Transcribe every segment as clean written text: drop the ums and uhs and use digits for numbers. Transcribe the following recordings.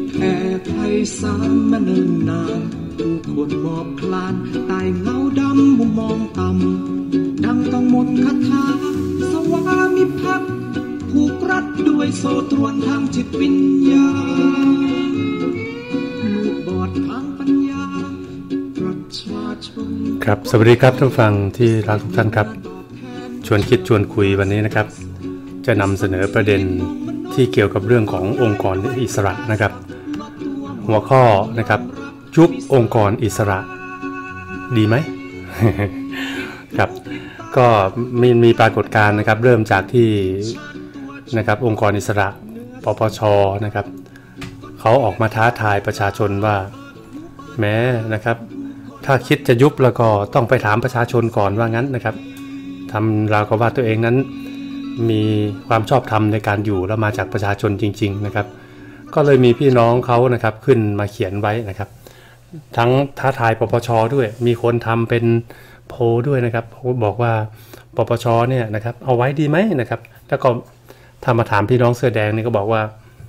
แผ่ไพศาลมาเนิ่นนานผู้คนหมอบคลานใต้เงาดำมุมมองต่ำดังต้องหมดคาถาสวามิภักดิ์ผูกรัดด้วยโซ่ตรวนทางจิตวิญญาณลูกบอดทางปัญญาประชาชนครับสวัสดีครับท่านฟังที่รักทุกท่านครับชวนคิดชวนคุยวันนี้นะครับจะนำเสนอประเด็นที่เกี่ยวกับเรื่องขององค์กรอิสระนะครับหัวข้อนะครับยุบองค์กรอิสระดีไหม ครับก็มีปรากฏการณ์นะครับเริ่มจากที่นะครับองค์กรอิสระปปช.นะครับเขาออกมาท้าทายประชาชนว่าแม้นะครับถ้าคิดจะยุบแล้วก็ต้องไปถามประชาชนก่อนว่างั้นนะครับทำราวกับว่าตัวเองนั้นมีความชอบธรรมในการอยู่แล้วมาจากประชาชนจริงๆนะครับก็เลยมีพี่น้องเขานะครับขึ้นมาเขียนไว้นะครับทั้งท้าทายปปช.ด้วยมีคนทำเป็นโพลด้วยนะครับบอกว่าปปช.เนี่ยนะครับเอาไว้ดีไหมนะครับแล้วก็ถ้ามาถามพี่น้องเสื้อแดงนี่ก็บอกว่า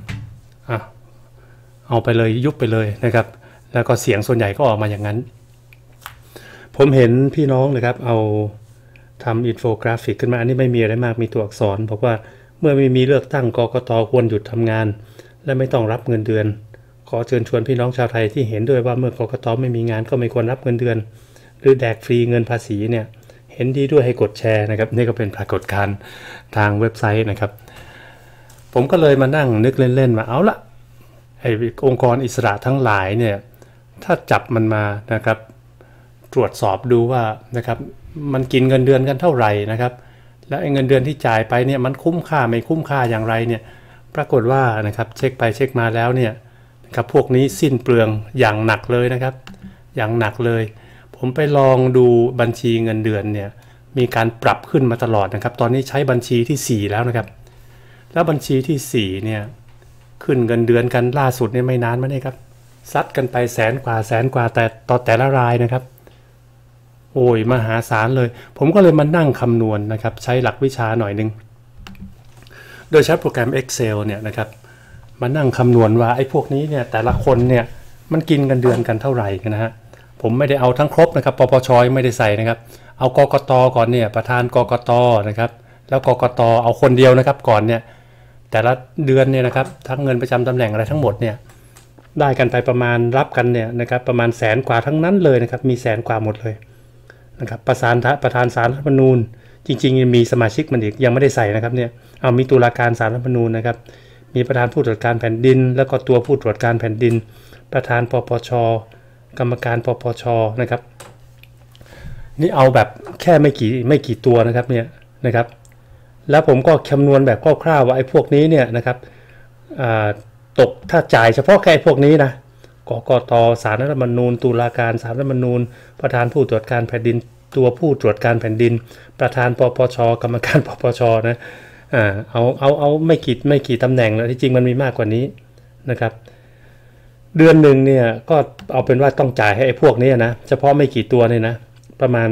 เอาไปเลยยุบไปเลยนะครับแล้วก็เสียงส่วนใหญ่ก็ออกมาอย่างนั้นผมเห็นพี่น้องนะครับเอาทำอินโฟกราฟิกขึ้นมาอันนี้ไม่มีอะไรมากมีตัวอักษรบอกว่าเมื่อไม่มีเลือกตั้งกกต.ควรหยุดทำงานและไม่ต้องรับเงินเดือนขอเชิญชวนพี่น้องชาวไทยที่เห็นด้วยว่าเมื่อกกต.ไม่มีงานก็ไม่ควรรับเงินเดือนหรือแดกฟรีเงินภาษีเนี่ยเห็นดีด้วยให้กดแชร์นะครับนี่ก็เป็นปรากฏการณ์ทางเว็บไซต์นะครับผมก็เลยมานั่งนึกเล่นๆว่าเอาละไอ้องค์กรอิสระทั้งหลายเนี่ยถ้าจับมันมานะครับตรวจสอบดูว่านะครับมันกินเงินเดือนกันเท่าไหร่นะครับแล้วไอ้เงินเดือนที่จ่ายไปเนี่ยมันคุ้มค่าไม่คุ้มค่าอย่างไรเนี่ยปรากฏว่านะครับเช็คไปเช็คมาแล้วเนี่ยนะครับพวกนี้สิ้นเปลืองอย่างหนักเลยนะครับอย่างหนักเลยผมไปลองดูบัญชีเงินเดือนเนี่ยมีการปรับขึ้นมาตลอดนะครับตอนนี้ใช้บัญชีที่4แล้วนะครับแล้วบัญชีที่4เนี่ยขึ้นเงินเดือนกันล่าสุดเนี่ยไม่นานมานี่ครับซัดกันไปแสนกว่าแต่ต่อแต่ละรายนะครับโอ้ยมหาศาลเลยผมก็เลยมานั่งคำนวณนะครับใช้หลักวิชาหน่อยนึงโดยใช้โปรแกรม Excel เนี่ยนะครับมานั่งคำนวณว่าไอ้พวกนี้เนี่ยแต่ละคนเนี่ยมันกินเงินเดือนกันเท่าไหร่นะฮะผมไม่ได้เอาทั้งครบนะครับปปช.ไม่ได้ใส่นะครับเอากกต.ก่อนเนี่ยประธานกกต.นะครับแล้วกกต.เอาคนเดียวนะครับก่อนเนี่ยแต่ละเดือนเนี่ยนะครับทั้งเงินประจำตำแหน่งอะไรทั้งหมดเนี่ยได้กันไปประมาณรับกันเนี่ยนะครับประมาณแสนกว่าทั้งนั้นเลยนะครับมีแสนกว่าหมดเลยนะครับประธานศาลรัฐธรรมนูญจริงๆมีสมาชิกมันอีกยังไม่ได้ใส่นะครับเนี่ยเอามีตุลาการศาลรัฐธรรมนูญนะครับมีประธานผู้ตรวจการแผ่นดินแล้วก็ตัวผู้ตรวจการแผ่นดินประธานปปช.กรรมการปปช.นะครับนี่เอาแบบแค่ไม่กี่ตัวนะครับเนี่ยนะครับแล้วผมก็คำนวณแบบคร่าวๆว่าไอ้พวกนี้เนี่ยนะครับตกถ้าจ่ายเฉพาะแค่พวกนี้นะกกต.ศาลรัฐธรรมนูญตุลาการศาลรัฐธรรมนูญประธานผู้ตรวจการแผ่นดินตัวผู้ตรวจการแผ่นดินประธานปปช.กรรมการปปช.นะเอาไม่กี่ตำแหน่งแล้วที่จริงมันมีมากกว่านี้นะครับเดือนหนึ่งเนี่ยก็เอาเป็นว่าต้องจ่ายให้ไอ้พวกนี้นะเฉพาะไม่กี่ตัวเนี่ยนะประมาณ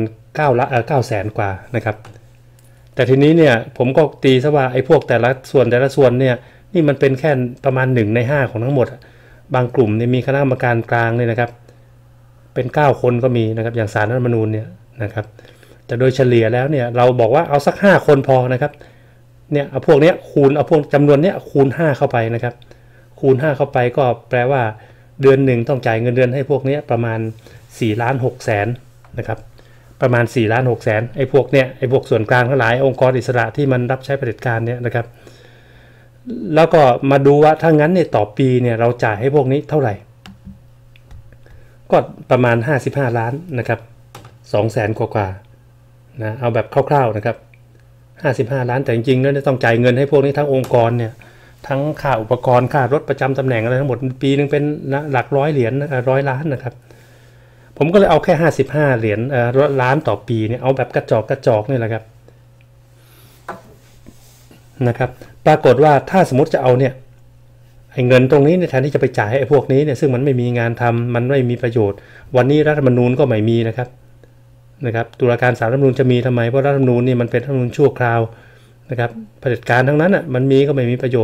9 แสนกว่านะครับแต่ทีนี้เนี่ยผมก็ตีซะว่าไอ้พวกแต่ละส่วนเนี่ยนี่มันเป็นแค่ประมาณ1 ใน 5ของทั้งหมดบางกลุ่มเนี่ยมีคณะกรรมการกลางเนี่ยนะครับเป็น9 คนก็มีนะครับอย่างศาลรัฐธรรมนูญเนี่ยนะครับแต่โดยเฉลี่ยแล้วเนี่ยเราบอกว่าเอาสัก5 คนพอนะครับเนี่ยเอาพวกนี้คูณเอาพวกจำนวนเนี้ยคูณ5เข้าไปนะครับคูณ5เข้าไปก็แปลว่าเดือนหนึ่งต้องจ่ายเงินเดือนให้พวกนี้ประมาณ4,600,000นะครับประมาณ4,600,000ไอ้พวกเนี้ยไอ้พวกส่วนกลางทั้งหลายองค์กรอิสระที่มันรับใช้เผด็จการเนี่ยนะครับแล้วก็มาดูว่าถ้างั้นเนี่ยต่อปีเนี่ยเราจ่ายให้พวกนี้เท่าไหร่ก็ประมาณ55 ล้านนะครับ200,000 กว่านะเอาแบบคร่าวๆนะครับ55 ล้านแต่จริงๆแล้วต้องจ่ายเงินให้พวกนี้ทั้งองค์กรเนี่ยทั้งค่าอุปกรณ์ค่ารถประจำตำแหน่งอะไรทั้งหมดปีนึงเป็นหลัก100 เหรียญ100 ล้านนะครับผมก็เลยเอาแค่55 เหรียญล้านต่อปีเนี่ยเอาแบบกระจอกนี่แหละครับนะครับปรากฏว่าถ้าสมมติจะเอาเนี่ยไอ้เงินตรงนี้ในแทนที่จะไปจ่ายให้ไอ้พวกนี้เนี่ยซึ่งมันไม่มีงานทำมันไม่มีประโยชน์วันนี้รัฐธรรมนูญก็ไม่มีนะครับตุลาการศาลรัฐธรรมนูญจะมีทำไมเพราะรัฐธรรมนูญนี่มันเป็นรัฐธรรมนูญชั่วคราวนะครับเผด็จการทั้งนั้นอ่ะมันมีก็ไม่มีประโยชน์ไอ้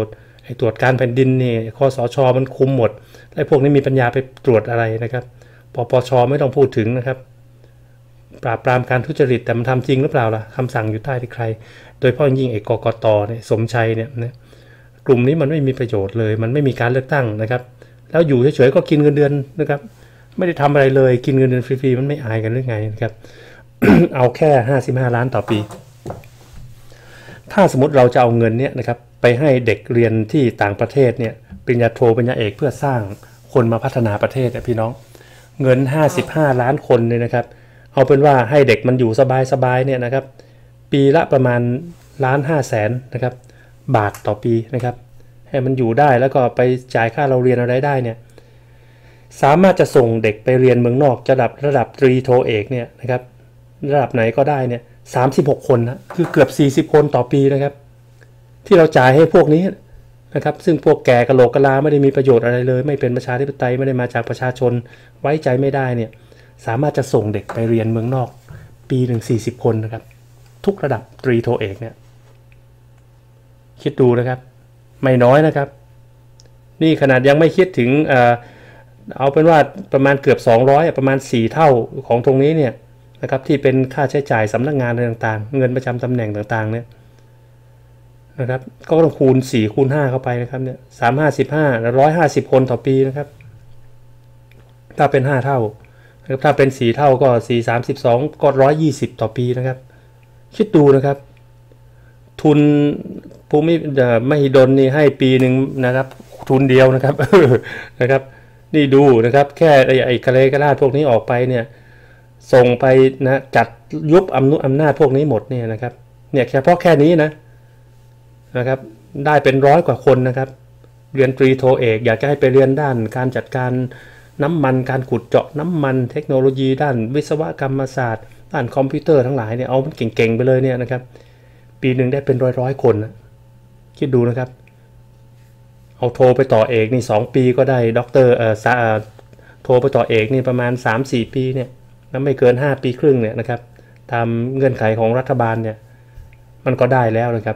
ตรวจการแผ่นดินนี่คสช.มันคุมหมดไอ้พวกนี้มีปัญญาไปตรวจอะไรนะครับปปช.ไม่ต้องพูดถึงนะครับปราบปรามการทุจริตแต่มันทำจริงหรือเปล่าล่ะคำสั่งอยู่ใต้ที่ใครโดยเฉพาะยิ่งกกต.เนี่ยสมชัยเนี่ยนะกลุ่มนี้มันไม่มีประโยชน์เลยมันไม่มีการเลือกตั้งนะครับแล้วอยู่เฉยๆก็กินเงินเดือนนะครับไม่ได้ทำอะไรเลยกินเงินเดือนฟรีๆมันไม่อายกันหรือไงนะครับ เอาแค่55 ล้านต่อปีถ้าสมมติเราจะเอาเงินเนี่ยนะครับไปให้เด็กเรียนที่ต่างประเทศเนี่ยปริญญาโทปริญญาเอกเพื่อสร้างคนมาพัฒนาประเทศพี่น้องเงิน55 ล้านคนเลยนะครับเอาเป็นว่าให้เด็กมันอยู่สบายๆเนี่ยนะครับปีละประมาณ1.5 แสนนะครับบาทต่อปีนะครับให้มันอยู่ได้แล้วก็ไปจ่ายค่าเราเรียนอะไรได้เนี่ยสามารถจะส่งเด็กไปเรียนเมืองนอกระดับตรีโทเอกเนี่ยนะครับระดับไหนก็ได้เนี่ย36 คนนะคือเกือบ40 คนต่อปีนะครับที่เราจ่ายให้พวกนี้นะครับซึ่งพวกแก่กะโหลกกะลาไม่ได้มีประโยชน์อะไรเลยไม่เป็นประชาธิปไตยไม่ได้มาจากประชาชนไว้ใจไม่ได้เนี่ยสามารถจะส่งเด็กไปเรียนเมืองนอกปีหนึ่ง40 คนนะครับทุกระดับตรีโทเอกเนี่ยคิดดูนะครับไม่น้อยนะครับนี่ขนาดยังไม่คิดถึงเอาเป็นว่าประมาณเกือบ200ประมาณ4 เท่าของตรงนี้เนี่ยนะครับที่เป็นค่าใช้จ่ายสำนักงานอะไรต่างๆเงินประจำตำแหน่งต่างๆเนี่ยนะครับก็ต้องคูณ4คูณ5เข้าไปนะครับเนี่ย355 150 คนต่อปีนะครับถ้าเป็น5 เท่าถ้าเป็น4 เท่าก็4 32ก็120ต่อปีนะครับคิดดูนะครับทุนภูมิมหิดลนี่ให้ปีหนึ่งนะครับทุนเดียวนะครับ นะครับนี่ดูนะครับแค่ไอ้กะเลกะลาดพวกนี้ออกไปเนี่ยส่งไปนะจัดยุบอำนาจพวกนี้หมดเนี่ยนะครับเนี่ยเฉพาะแค่นี้นะครับได้เป็น100 กว่าคนนะครับเรียนตรีโทเอกอยากจะให้ไปเรียนด้านการจัดการน้ำมันการขุดเจาะน้ำมันเทคโนโลยีด้านวิศวกรรมศาสตร์ด้านคอมพิวเตอร์ทั้งหลายเนี่ยเอามันเก่งๆไปเลยเนี่ยนะครับปีหนึ่งได้เป็นร้อยคนนะคิดดูนะครับเอาโทรไปต่อเอกนี่2 ปีก็ได้ด็อกเตอร์โทรไปต่อเอกนี่ประมาณ 3-4 ปีเนี่ยแล้วไม่เกิน5 ปีครึ่งเนี่ยนะครับตามเงื่อนไขของรัฐบาลเนี่ยมันก็ได้แล้วนะครับ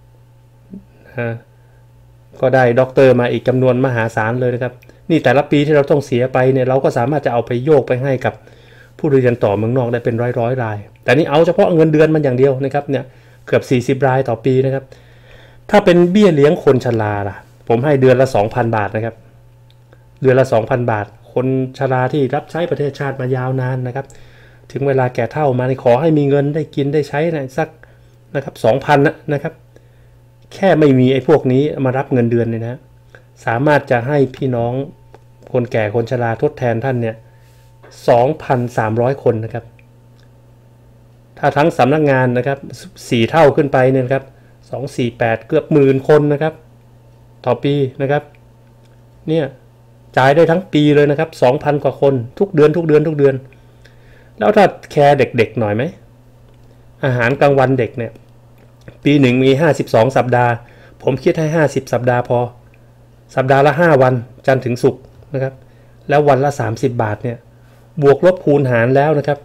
ก็ได้ด็อกเตอร์มาอีกจำนวนมหาศาลเลยนะครับนี่แต่ละปีที่เราต้องเสียไปเนี่ยเราก็สามารถจะเอาไปโยกไปให้กับผู้เรียนต่อเมืองนอกได้เป็นร้อยรายแต่นี่เอาเฉพาะเงินเดือนมันอย่างเดียวนะครับเนี่ยเกือบ40 รายต่อปีนะครับถ้าเป็นเบี้ยเลี้ยงคนชราล่ะผมให้เดือนละ 2,000 บาทนะครับเดือนละ 2,000 บาทคนชราที่รับใช้ประเทศชาติมายาวนานนะครับถึงเวลาแก่เฒ่ามาขอให้มีเงินได้กินได้ใช้นะสักนะครับ 2,000 นะครับแค่ไม่มีไอ้พวกนี้มารับเงินเดือนเลยนะสามารถจะให้พี่น้องคนแก่คนชราทดแทนท่านเนี่ย 2,300 คนนะครับถ้าทั้งสำนักงานนะครับ4 เท่าขึ้นไปเนี่ยครับ248เกือบ10,000 คนนะครับต่อปีนะครับเนี่ยจ่ายได้ทั้งปีเลยนะครับ 2,000 กว่าคนทุกเดือนแล้วถ้าแคร์เด็กๆหน่อยไหมอาหารกลางวันเด็กเนี่ยปีหนึ่งมี52 สัปดาห์ผมคิดให้50 สัปดาห์พอสัปดาห์ละ5 วันจันทร์ถึงศุกร์นะครับแล้ววันละ30 บาทเนี่ยบวกลบคูณหารแล้วนะครับ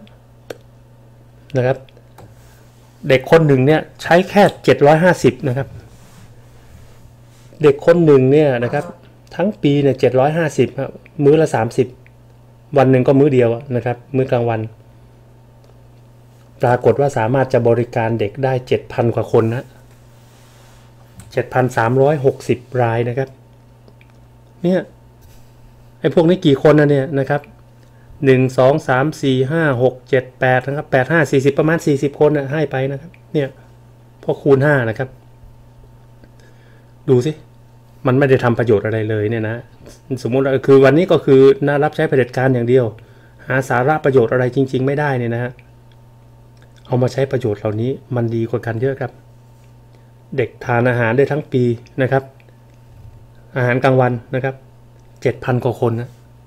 เด็กคนหนึ่งเนี่ยใช้แค่750นะครับเด็กคนหนึ่งเนี่ยนะครับทั้งปีเนี่ย750ครับมื้อละ30วันหนึ่งก็มื้อเดียวนะครับมื้อกลางวันปรากฏว่าสามารถจะบริการเด็กได้ 7,000 กว่าคนนะ 7,360 รายนะครับเนี่ยไอ้พวกนี้กี่คนนะเนี่ยนะครับ1 2 3 4 5 6 7 8นะครับ8 5 40ประมาณ40 คนนะให้ไปนะครับเนี่ยพอคูณ5นะครับดูสิมันไม่ได้ทำประโยชน์อะไรเลยเนี่ยนะสมมุติคือวันนี้ก็คือน่ารับใช้เผด็จการอย่างเดียวหาสาระประโยชน์อะไรจริงๆไม่ได้เนี่ยนะฮะเอามาใช้ประโยชน์เหล่านี้มันดีกว่ากันเยอะครับเด็กทานอาหารได้ทั้งปีนะครับอาหารกลางวันนะครับ 7,000 กว่าคนนะ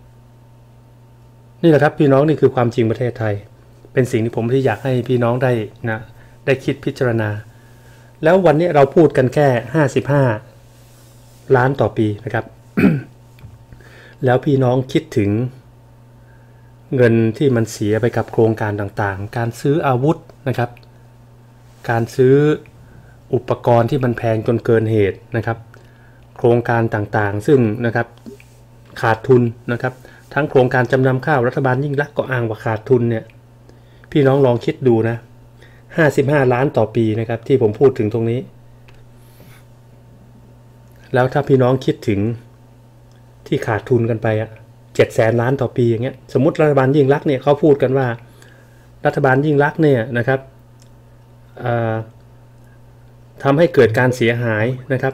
นี่แหละครับพี่น้องนี่คือความจริงประเทศไทยเป็นสิ่งที่ผมที่อยากให้พี่น้องได้คิดพิจารณาแล้ววันนี้เราพูดกันแค่55 ล้านต่อปีนะครับ แล้วพี่น้องคิดถึงเงินที่มันเสียไปกับโครงการต่างๆการซื้ออาวุธนะครับการซื้ออุปกรณ์ที่มันแพงจนเกินเหตุนะครับโครงการต่างๆซึ่งนะครับขาดทุนนะครับทั้งโครงการจำนำข้าวรัฐบาลยิ่งลักษณ์ก็อ้างว่าขาดทุนเนี่ยพี่น้องลองคิดดูนะ55 ล้านต่อปีนะครับที่ผมพูดถึงตรงนี้แล้วถ้าพี่น้องคิดถึงที่ขาดทุนกันไป700,000 ล้านต่อปีอย่างเงี้ยสมมติรัฐบาลยิ่งลักษณ์เนี่ยเขาพูดกันว่ารัฐบาลยิ่งลักษณ์เนี่ยนะครับทำให้เกิดการเสียหายนะครับ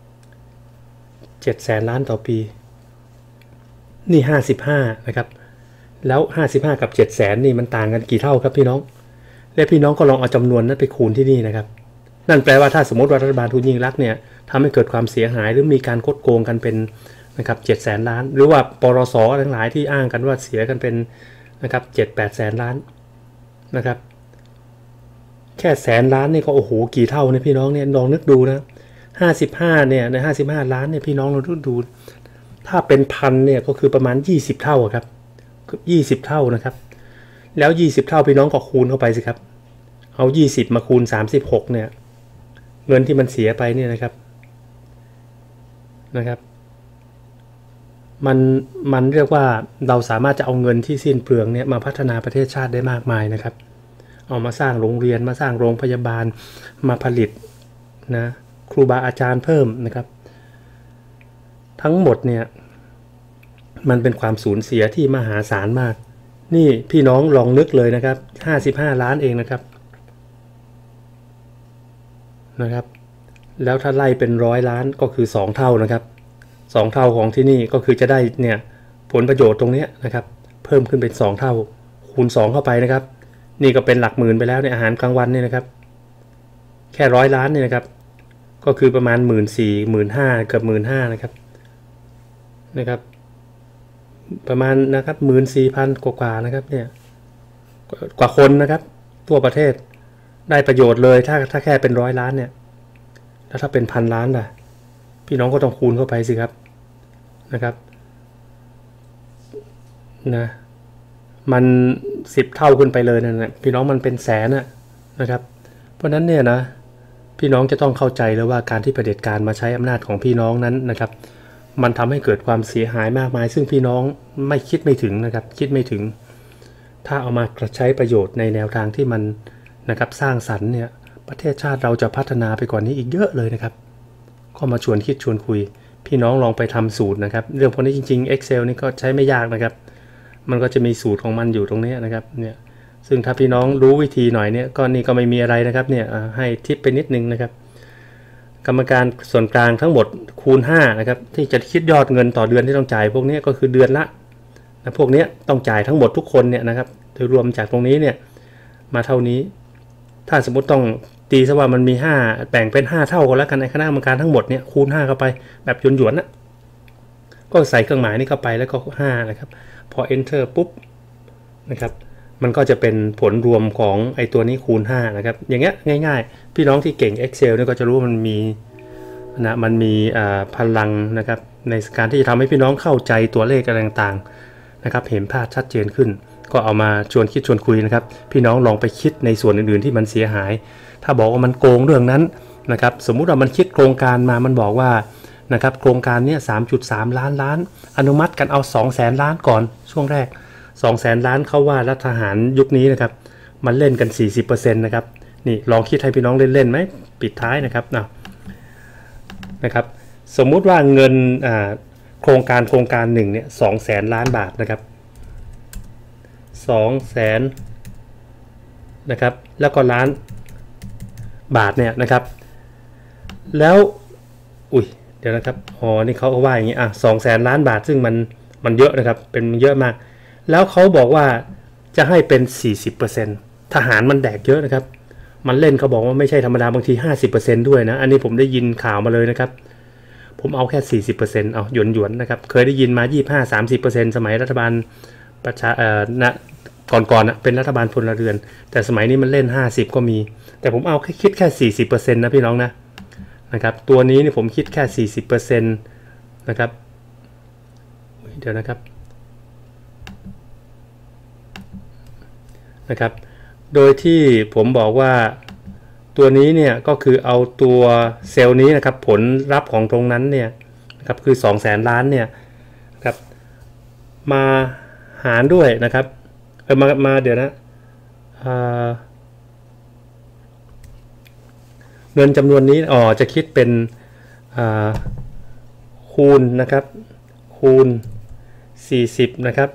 700,000 ล้านต่อปีนี่55นะครับแล้ว55กับ700,000นี่มันต่างกันกี่เท่าครับพี่น้องและพี่น้องก็ลองเอาจำนวนนั้นไปคูณที่นี่นะครับนั่นแปลว่าถ้าสมมติว่ารัฐบาลทุนยิ่งลักษณ์เนี่ยทำให้เกิดความเสียหายหรือมีการคดโกงกันเป็นนะครับ700,000 ล้านหรือว่าปรสทั้งหลายที่อ้างกันว่าเสียกันเป็นนะครับ7-800,000 ล้านนะครับแค่100,000 ล้านนี่ก็โอ้โหกี่เท่าเนี่ยพี่น้องเนี่ยลองนึกดูนะ55เนี่ยใน55 ล้านเนี่ยพี่น้องลองนึกดูถ้าเป็นพันเนี่ยก็คือประมาณ20 เท่าครับ20 เท่านะครับแล้ว20 เท่าพี่น้องก็คูณเข้าไปสิครับเอา20มาคูณ36เนี่ยเงินที่มันเสียไปเนี่ยนะครับมันเรียกว่าเราสามารถจะเอาเงินที่สิ้นเปลืองเนี่ยมาพัฒนาประเทศชาติได้มากมายนะครับเอามาสร้างโรงเรียนมาสร้างโรงพยาบาลมาผลิตนะครูบาอาจารย์เพิ่มนะครับทั้งหมดเนี่ยมันเป็นความสูญเสียที่มหาศาลมากนี่พี่น้องลองนึกเลยนะครับ55 ล้านเองนะครับแล้วถ้าไล่เป็น100 ล้านก็คือ2 เท่านะครับ2 เท่าของที่นี่ก็คือจะได้เนี่ยผลประโยชน์ตรงนี้นะครับเพิ่มขึ้นเป็น2 เท่าคูณ2เข้าไปนะครับนี่ก็เป็นหลักหมื่นไปแล้วในอาหารกลางวันเนี่ยนะครับแค่100 ล้านเนี่ยนะครับก็คือประมาณ14,000 15,000เกือบ15,000นะครับประมาณนะครับ14,000 กว่านะครับเนี่ยกว่าคนนะครับทั่วประเทศได้ประโยชน์เลยถ้าแค่เป็น100 ล้านเนี่ยแล้วถ้าเป็น1,000 ล้านล่ะพี่น้องก็ต้องคูณเข้าไปสิครับนะครับนะมัน10 เท่าขึ้นไปเลยนะพี่น้องมันเป็นแสนนะครับเพราะนั้นเนี่ยนะพี่น้องจะต้องเข้าใจเลยว่าการที่เผด็จการมาใช้อำนาจของพี่น้องนั้นนะครับมันทำให้เกิดความเสียหายมากมายซึ่งพี่น้องไม่คิดไม่ถึงนะครับคิดไม่ถึงถ้าเอามาใช้ประโยชน์ในแนวทางที่มันนะครับสร้างสรรค์เนี่ยประเทศชาติเราจะพัฒนาไปกว่านี้อีกเยอะเลยนะครับก็มาชวนคิดชวนคุยพี่น้องลองไปทำสูตรนะครับเรื่องพวกนี้จริงๆ Excel นี่ก็ใช้ไม่ยากนะครับมันก็จะมีสูตรของมันอยู่ตรงนี้นะครับเนี่ยซึ่งถ้าพี่น้องรู้วิธีหน่อยเนี่ยก็นี่ก็ไม่มีอะไรนะครับเนี่ยให้ทิปไปนิดนึงนะครับกรรมการส่วนกลางทั้งหมดคูณ5นะครับที่จะคิดยอดเงินต่อเดือนที่ต้องจ่ายพวกนี้ก็คือเดือนละนะพวกนี้ต้องจ่ายทั้งหมดทุกคนเนี่ยนะครับโดยรวมจากตรงนี้เนี่ยมาเท่านี้ถ้าสมมติต้องตีซะว่ามันมี5แบ่งเป็น5 เท่ากันแล้วกันในคณะกรรมการทั้งหมดเนี่ยคูณ5เข้าไปแบบหยวนๆนะก็ใส่เครื่องหมายนี้เข้าไปแล้วก็5นะครับพอ enter ปุ๊บนะครับมันก็จะเป็นผลรวมของไอตัวนี้คูณ5นะครับอย่างเงี้ยง่ายๆพี่น้องที่เก่ง Excel เนี่ยก็จะรู้ว่ามันมีพลังนะครับในการที่จะทำให้พี่น้องเข้าใจตัวเลขอะไรต่างๆนะครับเห็นภาพชัดเจนขึ้นก็เอามาชวนคิดชวนคุยนะครับพี่น้องลองไปคิดในส่วนอื่นๆที่มันเสียหายถ้าบอกว่ามันโกงเรื่องนั้นนะครับสมมุติว่ามันคิดโครงการมามันบอกว่านะครับโครงการนี้ 3.3 ล้านอนุมัติกันเอา 200,000 ล้านก่อนช่วงแรก 200,000 ล้านเขาว่ารัฐทหารยุคนี้นะครับมันเล่นกัน 40% นะครับนี่ลองคิดให้พี่น้องเล่นๆไหมปิดท้ายนะครับนะครับสมมุติว่าเงินโครงการหนึ่งเนี่ย 200,000 ล้านบาทนะครับ200,000นะครับแล้วก็ล้านบาทเนี่ยนะครับแล้วเดี๋ยวนะครับนี่เขาว่าอย่างนี้200,000 ล้านบาทซึ่งมันเยอะนะครับเป็นเยอะมากแล้วเขาบอกว่าจะให้เป็น 40% ทหารมันแดกเยอะนะครับมันเล่นเขาบอกว่าไม่ใช่ธรรมดาบางที 50% ด้วยนะอันนี้ผมได้ยินข่าวมาเลยนะครับผมเอาแค่ 40% เอาหยวนๆนะครับเคยได้ยินมา 25-30% สมัยรัฐบาลก่อนเป็นรัฐบาลพลเรือนแต่สมัยนี้มันเล่น50ก็มีแต่ผมเอาคิดแค่ 40% นะพี่น้องนะครับตัวนี้นี่ผมคิดแค่ 40% นะครับเดี๋ยวนะครับโดยที่ผมบอกว่าตัวนี้เนี่ยก็คือเอาตัวเซลล์นี้นะครับผลลัพธ์ของตรงนั้นเนี่ยครับคือ200,000 ล้านเนี่ยครับมาหารด้วยนะครับมาเดี๋ยวนะเงินจำนวนนี้จะคิดเป็นคูณนะครับคูณ40นะครับ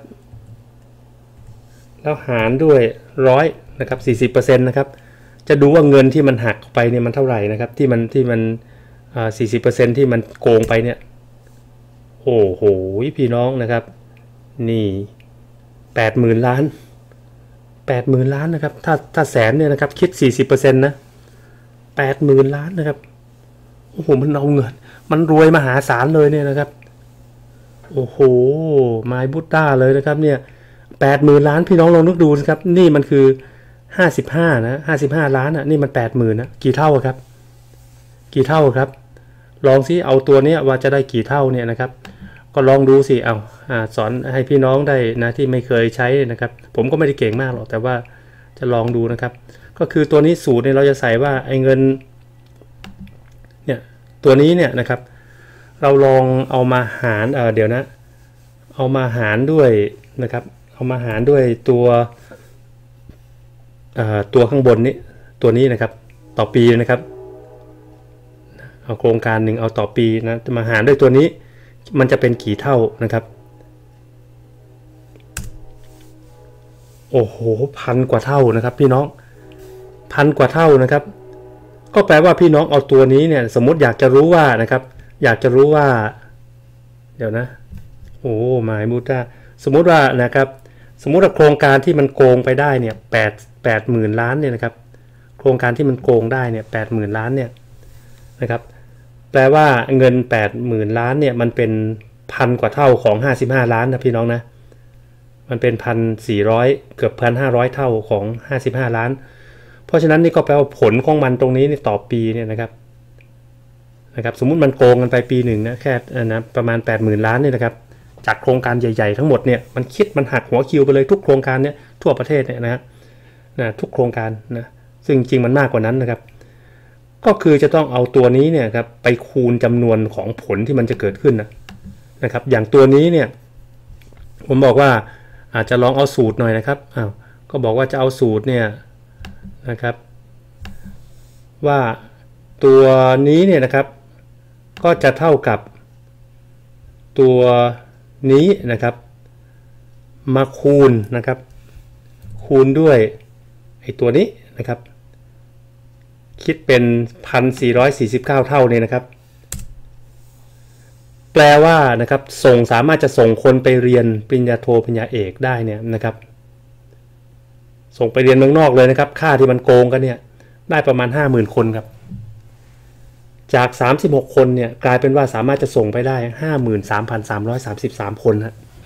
แล้วหารด้วย100นะครับ40%นะครับจะดูว่าเงินที่มันหักไปเนี่ยมันเท่าไหร่นะครับที่มัน40%ที่มันโกงไปเนี่ยโอ้โหพี่น้องนะครับนี่80,000 ล้าน80,000 ล้านนะครับถ้าแสนเนี่ยนะครับคิด40%นะ80,000 ล้านนะครับโอ้โหมันเอาเงินมันรวยมหาศาลเลยเนี่ยนะครับโอ้โหไม้บุตต้าเลยนะครับเนี่ย80,000 ล้านพี่น้องลองนึกดูนะครับนี่มันคือ55นะ55 ล้านอ่ะนี่มัน80,000นะกี่เท่าครับกี่เท่าครับลองซิเอาตัวนี้ว่าจะได้กี่เท่าเนี่ยนะครับก็ลองดูสิเอาสอนให้พี่น้องได้นะที่ไม่เคยใช้นะครับผมก็ไม่ได้เก่งมากหรอกแต่ว่าจะลองดูนะครับก็คือตัวนี้สูตรเนี่ยเราจะใส่ว่าไอ้เงินเนี่ยตัวนี้เนี่ยนะครับเราลองเอามาหารเดี๋ยวนะเอามาหารด้วยนะครับเอามาหารด้วยตัวข้างบนนี้ตัวนี้นะครับต่อปีนะครับเอาโครงการหนึ่งเอาต่อปีนะมาหารด้วยตัวนี้มันจะเป็นกี่เท่านะครับโอ้โห1,000 กว่าเท่านะครับพี่น้อง1,000 กว่าเท่านะครับก็แปลว่าพี่น้องเอาตัวนี้เนี่ยสมมติอยากจะรู้ว่านะครับอยากจะรู้ว่าเดี๋ยวนะโอ้หมายมุต้าสมมติว่านะครับสมมติว่าโครงการที่มันโกงไปได้เนี่ย80,000 ล้านเนี่ยนะครับโครงการที่มันโกงได้เนี่ย80,000 ล้านเนี่ยนะครับแปลว่าเงิน80,000 ล้านเนี่ยมันเป็น1,000 กว่าเท่าของ55 ล้านนะพี่น้องนะมันเป็น1,400เกือบ1,500 เท่าของ55 ล้านเพราะฉะนั้นนี่ก็แปลว่าผลของมันตรงนี้ต่อปีเนี่ยนะครับสมมุติมันโกงกันไปปีหนึ่งนะแค่นะประมาณ80,000 ล้านเนี่ยนะครับจากโครงการใหญ่ๆทั้งหมดเนี่ยมันหักหัวคิวไปเลยทุกโครงการเนี่ยทั่วประเทศเนี่ยนะทุกโครงการนะซึ่งจริงมันมากกว่านั้นนะครับก็คือจะต้องเอาตัวนี้เนี่ยครับไปคูณจำนวนของผลที่มันจะเกิดขึ้นนะครับอย่างตัวนี้เนี่ยผมบอกว่าอาจจะลองเอาสูตรหน่อยนะครับก็บอกว่าจะเอาสูตรเนี่ยนะครับว่าตัวนี้เนี่ยนะครับก็จะเท่ากับตัวนี้นะครับมาคูณนะครับคูณด้วยไอ้ตัวนี้นะครับคิดเป็น1,449 เท่าเนี่ยนะครับแปลว่านะครับสามารถจะส่งคนไปเรียนปริญญาโทปริญญาเอกได้เนี่ยนะครับส่งไปเรียนเมืองนอกเลยนะครับค่าที่มันโกงกันเนี่ยได้ประมาณ 50,000 คนครับจาก36 คนเนี่ยกลายเป็นว่าสามารถจะส่งไปได้ 53,333 คน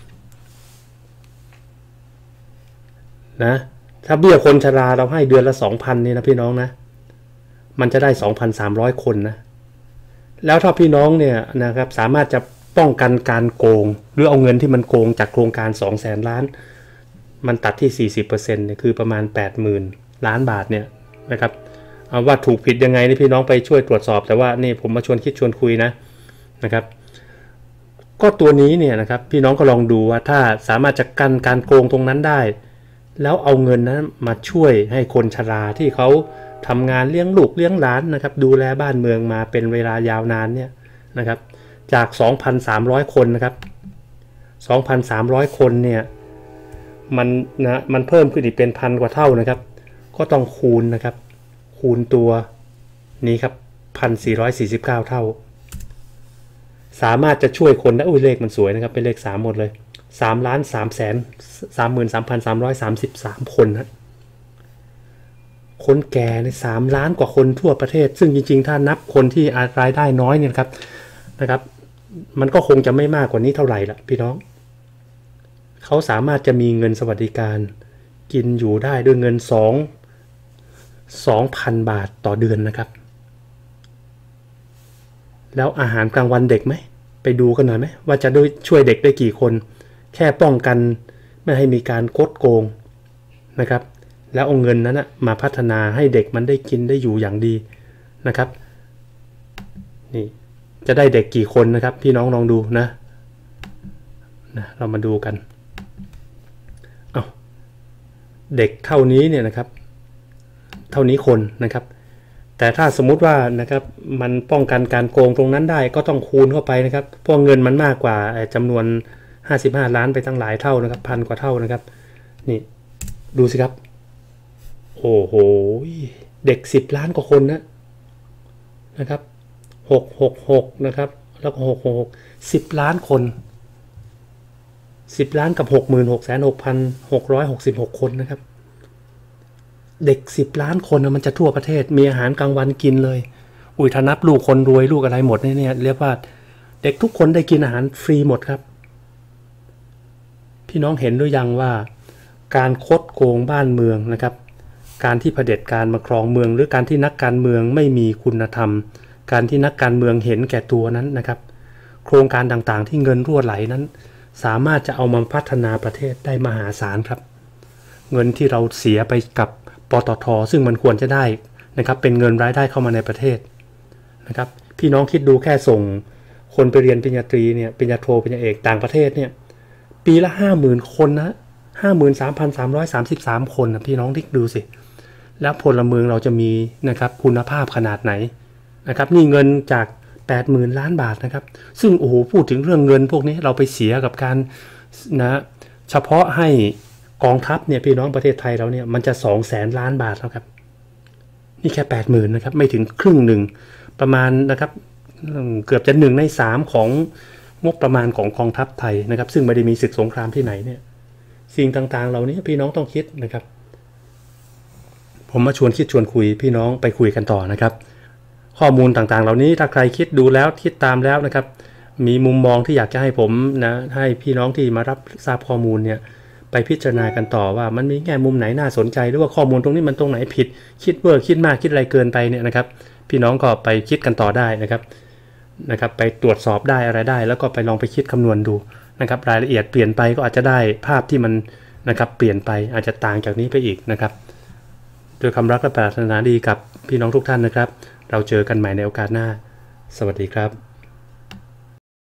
นะถ้าเบี้ยคนชราเราให้เดือนละ 2,000 นี่นะพี่น้องนะมันจะได้ 2,300 คนนะแล้วถ้าพี่น้องเนี่ยนะครับสามารถจะป้องกันการโกงหรือเอาเงินที่มันโกงจากโครงการ 200,000 ล้านมันตัดที่ 40% เนี่ยคือประมาณ 80,000 ล้านบาทเนี่ยนะครับเอาว่าถูกผิดยังไงนี่พี่น้องไปช่วยตรวจสอบแต่ว่านี่ผมมาชวนคิดชวนคุยนะครับก็ตัวนี้เนี่ยนะครับพี่น้องก็ลองดูว่าถ้าสามารถจะกันการโกงตรงนั้นได้แล้วเอาเงินนั้นมาช่วยให้คนชราที่เขาทำงานเลี้ยงลูกเลี้ยงหลานนะครับดูแลบ้านเมืองมาเป็นเวลายาวนานเนี่ยนะครับจาก 2,300 คนนะครับ 2,300 คนเนี่ยมันเพิ่มขึ้นอีกเป็น1,000 กว่าเท่านะครับก็ต้องคูณนะครับคูณตัวนี้ครับ 1,449 เท่าสามารถจะช่วยคนได้เลขมันสวยนะครับเป็นเลข3หมดเลย3,333,333 คนนะคนแก่ใน3 ล้านกว่าคนทั่วประเทศซึ่งจริงๆถ้านับคนที่รายได้น้อยเนี่ยนะครับมันก็คงจะไม่มากกว่านี้เท่าไหร่ละพี่น้องเขาสามารถจะมีเงินสวัสดิการกินอยู่ได้ด้วยเงิน2,000 บาทต่อเดือนนะครับแล้วอาหารกลางวันเด็กไหมไปดูกันหน่อยไหมว่าจะด้วยช่วยเด็กได้กี่คนแค่ป้องกันไม่ให้มีการคดโกงนะครับแล้วเอาเงินนั้นมาพัฒนาให้เด็กมันได้กินได้อยู่อย่างดีนะครับนี่จะได้เด็กกี่คนนะครับพี่น้องลองดูนะเรามาดูกันเอาเด็กเท่านี้เนี่ยนะครับเท่านี้คนนะครับแต่ถ้าสมมุติว่านะครับมันป้องกันการโกงตรงนั้นได้ก็ต้องคูณเข้าไปนะครับเพราะเงินมันมากกว่าจำนวน55 ล้านไปตั้งหลายเท่านะครับ1,000 กว่าเท่านะครับนี่ดูสิครับโอ้โหเด็ก10 ล้านกว่าคนนะครับ666นะครับแล้วก็666 10 ล้านคน10 ล้านกับ 66,666 คนนะครับเด็ก10 ล้านคนมันจะทั่วประเทศมีอาหารกลางวันกินเลยถ้านับลูกคนรวยลูกอะไรหมดเนี่ยเรียกว่าเด็กทุกคนได้กินอาหารฟรีหมดครับพี่น้องเห็นหรือยังว่าการคดโกงบ้านเมืองนะครับการที่เผด็จการมาครองเมืองหรือการที่นักการเมืองไม่มีคุณธรรมการที่นักการเมืองเห็นแก่ตัวนั้นนะครับโครงการต่างๆที่เงินรั่วไหลนั้นสามารถจะเอามาพัฒนาประเทศได้มหาศาลครับเงินที่เราเสียไปกับปตท.ซึ่งมันควรจะได้นะครับเป็นเงินรายได้เข้ามาในประเทศนะครับพี่น้องคิดดูแค่ส่งคนไปเรียนปริญญาตรีเนี่ยปริญญาโทปริญญาเอกต่างประเทศเนี่ยปีละ 50,000 คนนะ 53,333 คนนะพี่น้องคิดดูสิแล้วพลเมืองเราจะมีนะครับคุณภาพขนาดไหนนะครับนี่เงินจาก 80,000 ล้านบาทนะครับซึ่งโอ้โหพูดถึงเรื่องเงินพวกนี้เราไปเสียกับการนะเฉพาะให้กองทัพเนี่ยพี่น้องประเทศไทยเราเนี่ยมันจะ200,000 ล้านบาทแล้วครับนี่แค่ 80,000 นะครับไม่ถึงครึ่งหนึ่งประมาณนะครับเกือบจะ1 ใน 3ของงบประมาณของกองทัพไทยนะครับซึ่งไม่ได้มีศึกสงครามที่ไหนเนี่ยสิ่งต่างๆเหล่านี้พี่น้องต้องคิดนะครับผมมาชวนคิดชวนคุยพี่น้องไปคุยกันต่อนะครับข้อมูลต่างๆเหล่านี้ถ้าใครคิดดูแล้วคิดตามแล้วนะครับมีมุมมองที่อยากจะให้ผมนะให้พี่น้องที่มารับทราบข้อมูลเนี่ยไปพิจารณากันต่อว่ามันมีแง่มุมไหนน่าสนใจหรือว่าข้อมูลตรงนี้มันตรงไหนผิดคิดเวอร์คิดมากคิดอะไรเกินไปเนี่ยนะครับพี่น้องก็ไปคิดกันต่อได้นะครับไปตรวจสอบได้อะไรได้แล้วก็ไปลองไปคิดคำนวณดูนะครับรายละเอียดเปลี่ยนไปก็อาจจะได้ภาพที่มันนะครับเปลี่ยนไปอาจจะต่างจากนี้ไปอีกนะครับด้วยความรักและปรารถนาดีกับพี่น้องทุกท่านนะครับเราเจอกันใหม่ในโอกาสหน้าสวัสดีครับ